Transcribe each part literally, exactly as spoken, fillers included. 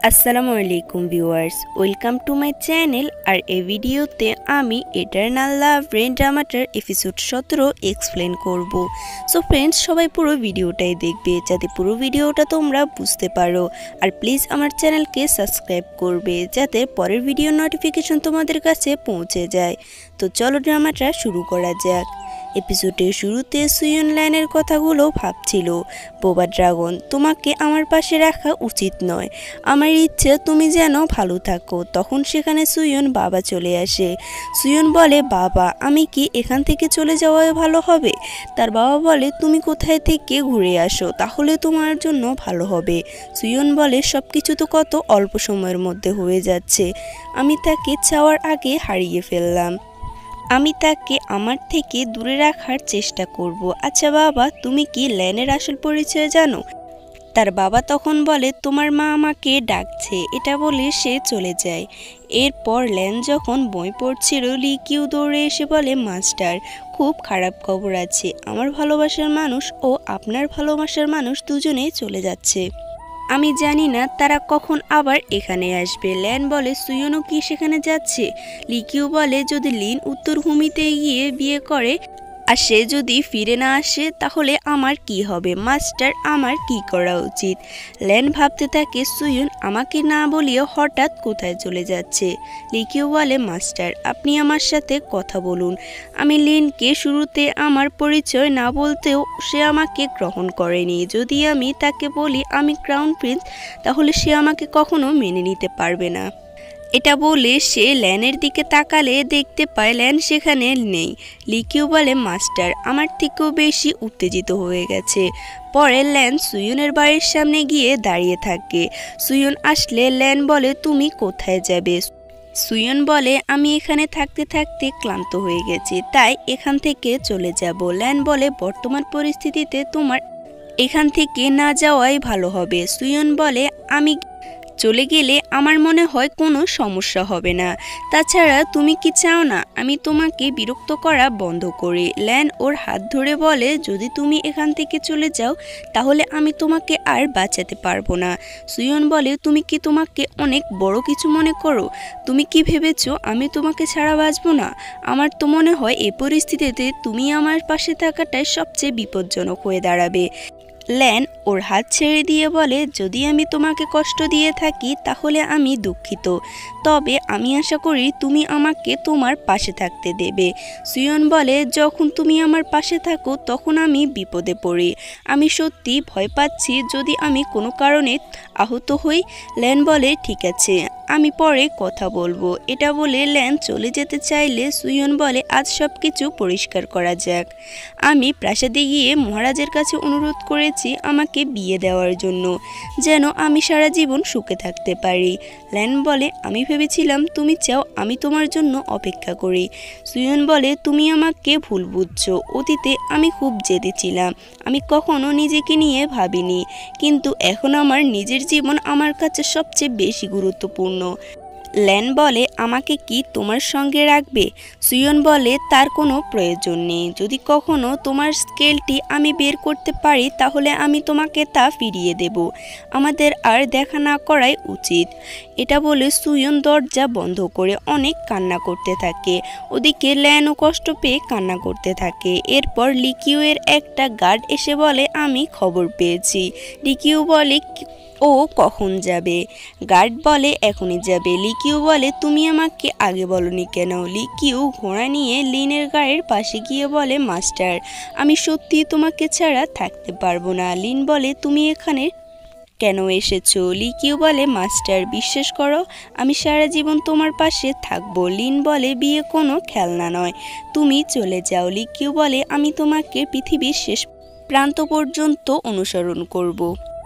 আসসালামু আলাইকুম viewers, welcome to my channel. আর এই ভিডিওতে আমি ইটারনাল লাভ রেন ড্রামাটার এপিসোড সতেরো এক্সপ্লেন করব। সো ফ্রেন্ডস, সবাই পুরো ভিডিওটাই দেখবে যাতে পুরো ভিডিওটা তোমরা বুঝতে পারো। আর প্লিজ আমার চ্যানেলকে সাবস্ক্রাইব করবে যাতে পরের ভিডিও নোটিফিকেশন তোমাদের কাছে পৌঁছে যায়। তো চলো ড্রামাটা শুরু করা যাক। এপিসোডের শুরুতে সুয়ন লাইনের কথাগুলো ভাবছিল, বোবা ড্রাগন, তোমাকে আমার পাশে রাখা উচিত নয়। আমার ইচ্ছে তুমি যেন ভালো থাকো। তখন সেখানে সুয়ন বাবা চলে আসে। সুয়ন বলে, বাবা, আমি কি এখান থেকে চলে যাওয়াই ভালো হবে? তার বাবা বলে, তুমি কোথায় থেকে ঘুরে আসো, তাহলে তোমার জন্য ভালো হবে। সুয়ন বলে, সব কিছু তো কত অল্প সময়ের মধ্যে হয়ে যাচ্ছে। আমি তাকে চাওয়ার আগে হারিয়ে ফেললাম। আমি তাকে আমার থেকে দূরে রাখার চেষ্টা করব। আচ্ছা বাবা, তুমি কি ল্যানের আসল পরিচয় জানো? তার বাবা তখন বলে, তোমার মা আমাকে ডাকছে। এটা বলে সে চলে যায়। এরপর ল্যান যখন বই পড়ছিল, লিকিউ দৌড়ে এসে বলে, মাস্টার, খুব খারাপ খবর আছে। আমার ভালোবাসার মানুষ ও আপনার ভালোবাসার মানুষ দুজনেই চলে যাচ্ছে। আমি জানি না তারা কখন আবার এখানে আসবে। ল্যান বলে, সুয়নও কি সেখানে যাচ্ছে? লিকিউ বলে, যদি লিন উত্তর ভূমিতে গিয়ে বিয়ে করে আর সে যদি ফিরে না আসে তাহলে আমার কি হবে? মাস্টার, আমার কি করা উচিত? ল্যান ভাবতে থাকে, সুয়ন আমাকে না বলিয়ে হঠাৎ কোথায় চলে যাচ্ছে। লিকিউ বলে, মাস্টার, আপনি আমার সাথে কথা বলুন। আমি লিনকে শুরুতে আমার পরিচয় না বলতেও সে আমাকে গ্রহণ করেনি। যদি আমি তাকে বলি আমি ক্রাউন প্রিন্স, তাহলে সে আমাকে কখনো মেনে নিতে পারবে না। এটা বলে সে ল্যানের দিকে তাকালে দেখতে পায় ল্যান সেখানে নেই। লিকিউ বলে, মাস্টার, আমার থেকেও বেশি উত্তেজিত হয়ে গেছে। পরে ল্যান সুয়নের বাড়ির সামনে গিয়ে দাঁড়িয়ে থাকে। সুয়ন আসলে ল্যান বলে, তুমি কোথায় যাবে? সুয়ন বলে, আমি এখানে থাকতে থাকতে ক্লান্ত হয়ে গেছি, তাই এখান থেকে চলে যাব। ল্যান বলে, বর্তমান পরিস্থিতিতে তোমার এখান থেকে না যাওয়াই ভালো হবে। সুয়ন বলে, আমি চলে গেলে আমার মনে হয় কোনো সমস্যা হবে না। তাছাড়া তুমি কি চাও না আমি তোমাকে বিরক্ত করা বন্ধ করি? ল্যান ওর হাত ধরে বলে, যদি তুমি এখান থেকে চলে যাও তাহলে আমি তোমাকে আর বাঁচাতে পারবো না। সুয়ন বলে, তুমি কি তোমাকে অনেক বড় কিছু মনে করো? তুমি কি ভেবেছো আমি তোমাকে ছাড়া বাঁচবো না? আমার তো মনে হয় এ পরিস্থিতিতে তুমি আমার পাশে থাকাটাই সবচেয়ে বিপজ্জনক হয়ে দাঁড়াবে। ল্যান ওর হাত ছেড়ে দিয়ে বলে, যদি আমি তোমাকে কষ্ট দিয়ে থাকি তাহলে আমি দুঃখিত, তবে আমি আশা করি তুমি আমাকে তোমার পাশে থাকতে দেবে। সুয়ন বলে, যখন তুমি আমার পাশে থাকো তখন আমি বিপদে পড়ি। আমি সত্যি ভয় পাচ্ছি যদি আমি কোনো কারণে আহত হই। ল্যান বলে, ঠিক আছে, আমি পরে কথা বলবো। এটা বলে ল্যান চলে যেতে চাইলে সুয়ন বলে, আজ সব কিছু পরিষ্কার করা যাক। আমি প্রাসাদে গিয়ে মহারাজের কাছে অনুরোধ করেছি আমাকে বিয়ে দেওয়ার জন্য, যেন আমি সারা জীবন সুখে থাকতে পারি। ল্যান বলে, আমি ভেবেছিলাম তুমি চাও আমি তোমার জন্য অপেক্ষা করি। সুয়ন বলে, তুমি আমাকে ভুল বুঝছো। অতীতে আমি খুব জেদে ছিলাম, আমি কখনো নিজেকে নিয়ে ভাবিনি, কিন্তু এখন আমার নিজের জীবন আমার কাছে সবচেয়ে বেশি গুরুত্বপূর্ণ। ল্যান বলে, আমাকে কি তোমার সঙ্গে রাখবে? সুয়ন বলে, তার কোনো প্রয়োজন নেই। যদি কখনো তোমার স্কেলটি আমি বের করতে পারি তাহলে আমি তোমাকে তা ফিরিয়ে দেব। আমাদের আর দেখা না করাই উচিত। এটা বলে সুয়ন দরজা বন্ধ করে অনেক কান্না করতে থাকে। ওদিকে ল্যানও কষ্ট পেয়ে কান্না করতে থাকে। এরপর লিকিউয়ের একটা গার্ড এসে বলে, আমি খবর পেয়েছি। লিকিউ বলে, ও কখন যাবে? গার্ড বলে, এখনই যাবে। লিকিউ বলে, তুমি আমাকে আগে বলনি কেন? লিকিউ ঘোড়া নিয়ে লিনের গাড়ির পাশে গিয়ে বলে, মাস্টার, আমি সত্যি তোমাকে ছাড়া থাকতে পারবো না। লিন বলে, তুমি এখানে কেন এসেছো? লিকিউ বলে, মাস্টার, বিশ্বাস করো আমি সারা জীবন তোমার পাশে থাকবো। লিন বলে, বিয়ে কোনো খেলনা নয়, তুমি চলে যাও। লিকিউ বলে, আমি তোমাকে পৃথিবীর শেষ প্রান্ত পর্যন্ত অনুসরণ করব।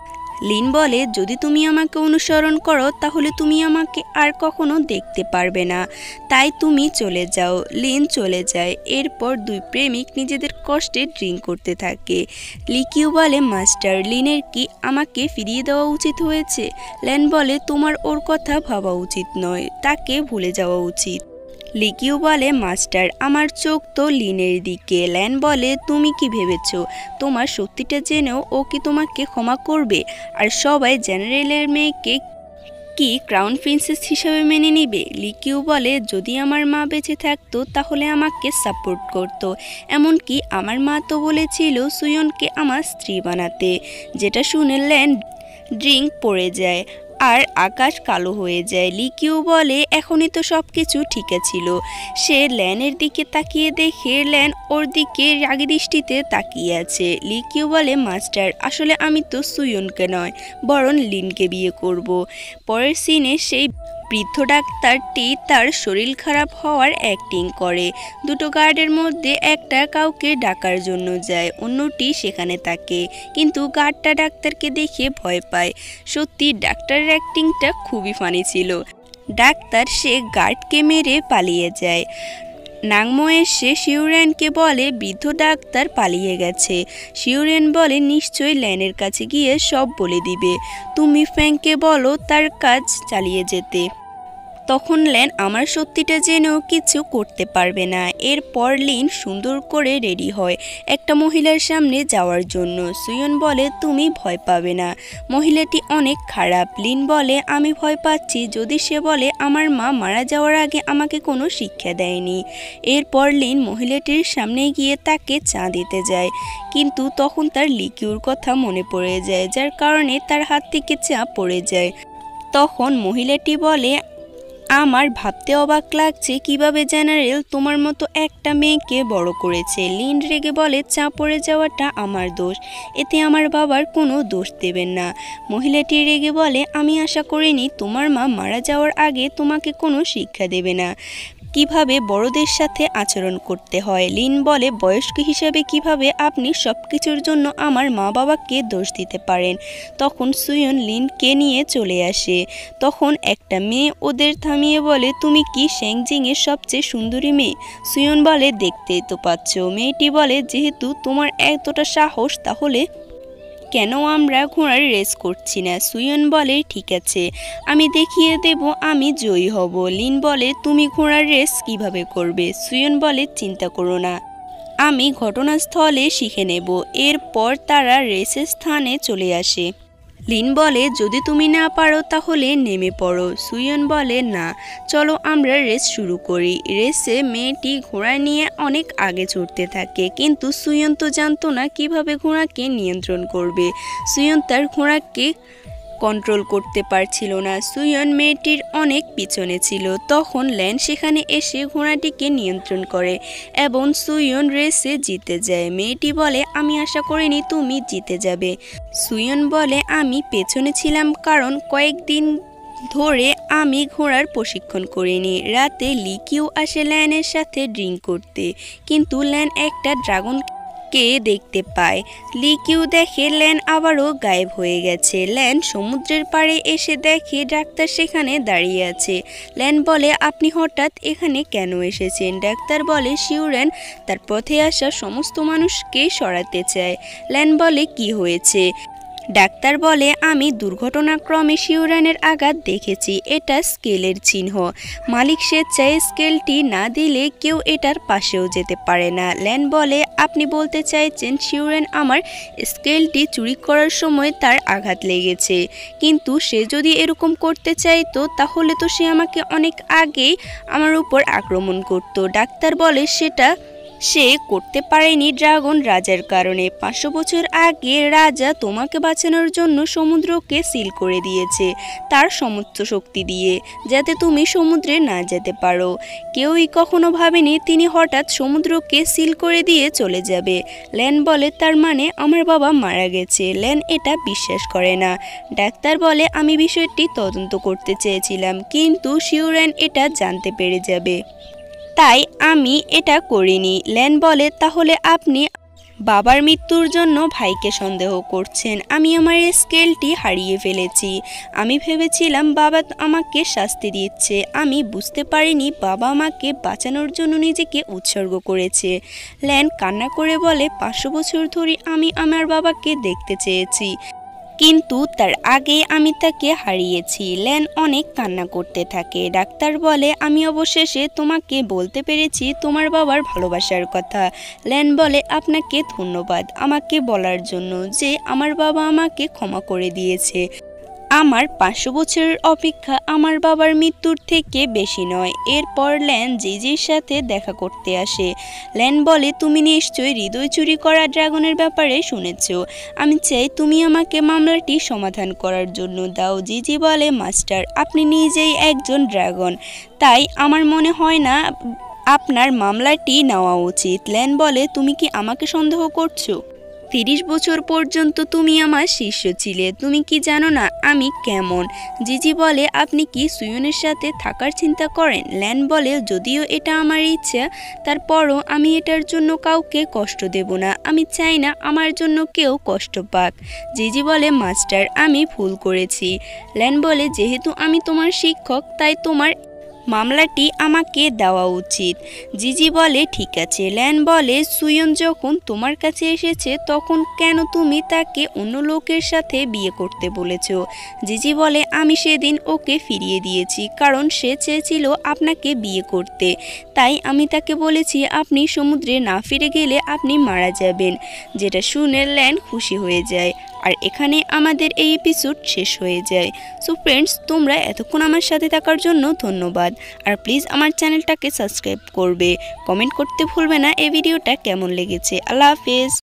লিন বলে, যদি তুমি আমাকে অনুসরণ করো তাহলে তুমি আমাকে আর কখনো দেখতে পারবে না, তাই তুমি চলে যাও। লিন চলে যায়। এরপর দুই প্রেমিক নিজেদের কষ্টে ড্রিঙ্ক করতে থাকে। লিকিউ বলে, মাস্টার, লিনের কি আমাকে ফিরিয়ে দেওয়া উচিত হয়েছে? ল্যান বলে, তোমার ওর কথা ভাবা উচিত নয়, তাকে ভুলে যাওয়া উচিত। লিকিউ বলে, মাস্টার, আমার চোখ তো লিনের দিকে। ল্যান বলে, তুমি কি ভেবেছ তোমার সত্যিটা জেনেও ও কি তোমাকে ক্ষমা করবে? আর সবাই জেনারেলের মেয়েকে কি ক্রাউন প্রিন্সেস হিসেবে মেনে নিবে? লিকিউ বলে, যদি আমার মা বেঁচে থাকতো তাহলে আমাকে সাপোর্ট করতো, এমনকি আমার মা তো বলেছিল সুয়নকে আমার স্ত্রী বানাতে। যেটা শুনে ল্যান ড্রিঙ্ক পড়ে যায় আর আকাশ কালো হয়ে যায়। লিকিউ বলে, এখনই তো সব কিছু ঠিক ছিল। সে ল্যানের দিকে তাকিয়ে দেখে ল্যান ওর দিকে রাগী দৃষ্টিতে তাকিয়ে আছে। লিকিউ বলে, মাস্টার, আসলে আমি তো সুয়নকে নয় বরং লিনকে বিয়ে করব। পরের সিনে সেই বৃদ্ধ ডাক্তারটি তার শরীর খারাপ হওয়ার অ্যাক্টিং করে। দুটো গার্ডের মধ্যে একটা কাউকে ডাকার জন্য যায়, অন্যটি সেখানে থাকে, কিন্তু গার্ডটা ডাক্তারকে দেখে ভয় পায়। সত্যি ডাক্তারের অ্যাক্টিংটা খুবই ফানি ছিল। ডাক্তার সে গার্ডকে মেরে পালিয়ে যায়। নাংমো এসে শিউরেনকে বলে বৃদ্ধ ডাক্তার পালিয়ে গেছে। শিউরেন বলে, নিশ্চয়ই ল্যানের কাছে গিয়ে সব বলে দিবে। তুমি ফ্যাংকে বলো তার কাজ চালিয়ে যেতে। তখন ল্যান আমার সত্যিটা জেনেও কিছু করতে পারবে না। এরপর লিন সুন্দর করে রেডি হয় একটা মহিলার সামনে যাওয়ার জন্য। সুয়ন বলে, তুমি ভয় পাবে না, মহিলাটি অনেক খারাপ। লিন বলে, আমি ভয় পাচ্ছি যদি সে বলে আমার মা মারা যাওয়ার আগে আমাকে কোনো শিক্ষা দেয়নি। এরপর লিন মহিলাটির সামনে গিয়ে তাকে চা দিতে যায়, কিন্তু তখন তার লিকিউর কথা মনে পড়ে যায়, যার কারণে তার হাত থেকে চা পড়ে যায়। তখন মহিলাটি বলে, আমার ভাবতে অবাক লাগছে কিভাবে জেনারেল তোমার মতো একটা মেয়েকে বড় করেছে। লিন রেগে বলে, চা পড়ে যাওয়াটা আমার দোষ, এতে আমার বাবার কোনো দোষ দেবেন না। মহিলাটি রেগে বলে, আমি আশা করিনি তোমার মা মারা যাওয়ার আগে তোমাকে কোনো শিক্ষা দেবে না কিভাবে বড়দের সাথে আচরণ করতে হয়। লিন বলে, বয়স্ক হিসেবে কিভাবে আপনি সব কিছুর জন্য আমার মা বাবাকে দোষ দিতে পারেন। তখন সুয়ন লিনকে নিয়ে চলে আসে। তখন একটা মেয়ে ওদের থামিয়ে বলে, তুমি কি শ্যাংজিংয়ের সবচেয়ে সুন্দরী মেয়ে? সুয়ন বলে, দেখতেই তো পাচ্ছ। মেয়েটি বলে, যেহেতু তোমার এতটা সাহস তাহলে কেন আমরা ঘোড়ার রেস করছি না? সুয়ন বলে, ঠিক আছে, আমি দেখিয়ে দেব আমি জয়ী হব। লিন বলে, তুমি ঘোড়ার রেস কিভাবে করবে? সুয়ন বলে, চিন্তা করো না, আমি ঘটনাস্থলে শিখে নেব। এরপর তারা রেসের স্থানে চলে আসে। লিন বলে, যদি তুমি না পারো তাহলে নেমে পড়ো। সুয়ন বলে, না, চলো আমরা রেস শুরু করি। রেসে মেয়েটি ঘোড়া নিয়ে অনেক আগে ছুটতে থাকে, কিন্তু সুয়ন তো জানতো না কিভাবে ঘোড়াকে নিয়ন্ত্রণ করবে। সুয়ন তার ঘোড়াকে কন্ট্রোল করতে পারছিল না। সুয়ন মেয়েটির অনেক পিছনে ছিল। তখন ল্যান সেখানে এসে ঘোড়াটিকে নিয়ন্ত্রণ করে এবং সুয়ন রেসে জিতে যায়। মেয়েটি বলে, আমি আশা করিনি তুমি জিতে যাবে। সুয়ন বলে, আমি পেছনে ছিলাম কারণ কয়েকদিন ধরে আমি ঘোড়ার প্রশিক্ষণ করিনি। রাতে লিকিউ আসে ল্যানের সাথে ড্রিঙ্ক করতে, কিন্তু ল্যান একটা ড্রাগন কে দেখতে পায়। লিকিউ দেখে ল্যান আবারও গায়েব হয়ে গেছে। ল্যান সমুদ্রের পাড়ে এসে দেখে ডাক্তার সেখানে দাঁড়িয়ে আছে। ল্যান বলে, আপনি হঠাৎ এখানে কেন এসেছেন? ডাক্তার বলে, শিউরেন তার পথে আসা সমস্ত মানুষকে সরাতে চায়। ল্যান বলে, কি হয়েছে? ডাক্তার বলে, আমি দুর্ঘটনাক্রমে শিউরেনের আঘাত দেখেছি, এটা স্কেলের চিহ্ন। মালিক স্বেচ্ছায় স্কেলটি না দিলে কেউ এটার পাশেও যেতে পারে না। ল্যান বলে, আপনি বলতে চাইছেন শিউরেন আমার স্কেলটি চুরি করার সময় তার আঘাত লেগেছে, কিন্তু সে যদি এরকম করতে চাইতো তাহলে তো সে আমাকে অনেক আগেই আমার উপর আক্রমণ করত। ডাক্তার বলে, সেটা সে করতে পারেনি ড্রাগন রাজার কারণে। পাঁচশো বছর আগে রাজা তোমাকে বাঁচানোর জন্য সমুদ্রকে সিল করে দিয়েছে তার সমস্ত শক্তি দিয়ে, যাতে তুমি সমুদ্রে না যেতে পারো। কেউই কখনো ভাবেনি তিনি হঠাৎ সমুদ্রকে সিল করে দিয়ে চলে যাবে। ল্যান বলে, তার মানে আমার বাবা মারা গেছে। ল্যান এটা বিশ্বাস করে না। ডাক্তার বলে, আমি বিষয়টি তদন্ত করতে চেয়েছিলাম, কিন্তু শিউরেন এটা জানতে পেরে যাবে, তাই আমি এটা করিনি। ল্যান বলে, তাহলে আপনি বাবার মৃত্যুর জন্য ভাইকে সন্দেহ করছেন? আমি আমার স্কেলটি হারিয়ে ফেলেছি। আমি ভেবেছিলাম বাবা আমাকে শাস্তি দিচ্ছে, আমি বুঝতে পারিনি বাবা আমাকে বাঁচানোর জন্য নিজেকে উৎসর্গ করেছে। ল্যান কান্না করে বলে, পাঁচশো বছর ধরে আমি আমার বাবাকে দেখতে চেয়েছি, কিন্তু তার আগে আমি তাকে হারিয়েছি। ল্যান অনেক কান্না করতে থাকে। ডাক্তার বলে, আমি অবশেষে তোমাকে বলতে পেরেছি তোমার বাবার ভালোবাসার কথা। ল্যান বলে, আপনাকে ধন্যবাদ আমাকে বলার জন্য যে আমার বাবা আমাকে ক্ষমা করে দিয়েছে। আমার পাঁচশো বছরের অপেক্ষা আমার বাবার মৃত্যুর থেকে বেশি নয়। এরপর ল্যান জিজির সাথে দেখা করতে আসে। ল্যান বলে, তুমি নিশ্চয়ই হৃদয় চুরি করা ড্রাগনের ব্যাপারে শুনেছ। আমি চাই তুমি আমাকে মামলাটি সমাধান করার জন্য দাও। জিজি বলে, মাস্টার, আপনি নিজেই একজন ড্রাগন, তাই আমার মনে হয় না আপনার মামলাটি নেওয়া উচিত। ল্যান বলে, তুমি কি আমাকে সন্দেহ করছো? তিরিশ বছর পর্যন্ত তুমি আমার শিষ্য ছিলে, তুমি কি জানো না আমি কেমন? জিজি বলে, আপনি কি সুয়নের সাথে থাকার চিন্তা করেন? ল্যান বলে, যদিও এটা আমার ইচ্ছা, তারপরও আমি এটার জন্য কাউকে কষ্ট দেব না। আমি চাই না আমার জন্য কেউ কষ্ট পাক। জিজি বলে, মাস্টার, আমি ভুল করেছি। ল্যান বলে, যেহেতু আমি তোমার শিক্ষক, তাই তোমার মামলাটি আমাকে দেওয়া উচিত। জিজি বলে, ঠিক আছে। ল্যান বলে, সুয়ন যখন তোমার কাছে এসেছে তখন কেন তুমি তাকে অন্য লোকের সাথে বিয়ে করতে বলেছ? জিজি বলে, আমি সেদিন ওকে ফিরিয়ে দিয়েছি কারণ সে চেয়েছিল আপনাকে বিয়ে করতে, তাই আমি তাকে বলেছি আপনি সমুদ্রে না ফিরে গেলে আপনি মারা যাবেন। যেটা শুনে ল্যান খুশি হয়ে যায়। আর এখানে আমাদের এই এপিসোড শেষ হয়ে যায়। সো ফ্রেন্ডস, তোমরা এতক্ষণ আমার সাথে থাকার জন্য ধন্যবাদ। আর প্লিজ আমার চ্যানেলটাকে সাবস্ক্রাইব করবে, কমেন্ট করতে ভুলবে না এই ভিডিওটা কেমন লেগেছে। আল্লাহ হাফেজ।